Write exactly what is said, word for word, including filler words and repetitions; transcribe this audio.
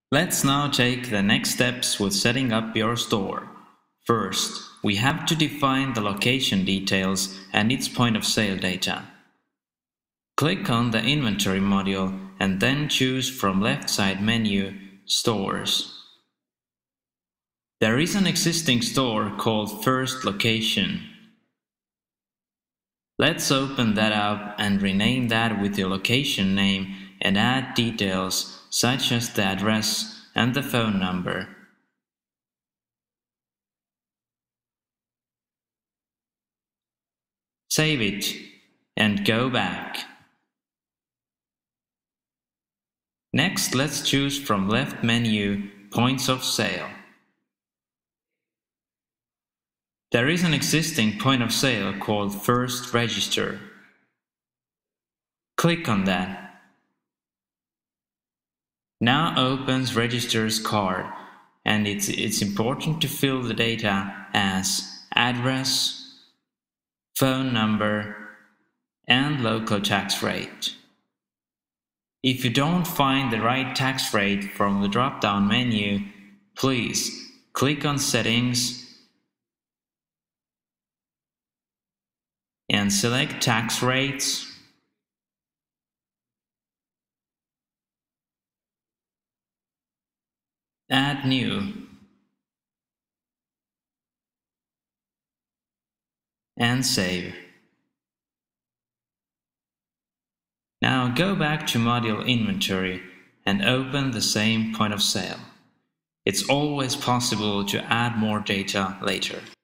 Let's now take the next steps with setting up your store. First, we have to define the location details and its point of sale data. Click on the Inventory module and then choose from left side menu Stores. There is an existing store called First Location. Let's open that up and rename that with your location name and add details such as the address and the phone number. Save it and go back. Next, let's choose from left menu Points of Sale. There is an existing point of sale called First Register. Click on that. Now opens Register's card, and it's, it's important to fill the data as address, phone number, and local tax rate. If you don't find the right tax rate from the drop-down menu, please click on Settings and select Tax Rates. Add New and save. Now go back to Module Inventory and open the same point of sale. It's always possible to add more data later.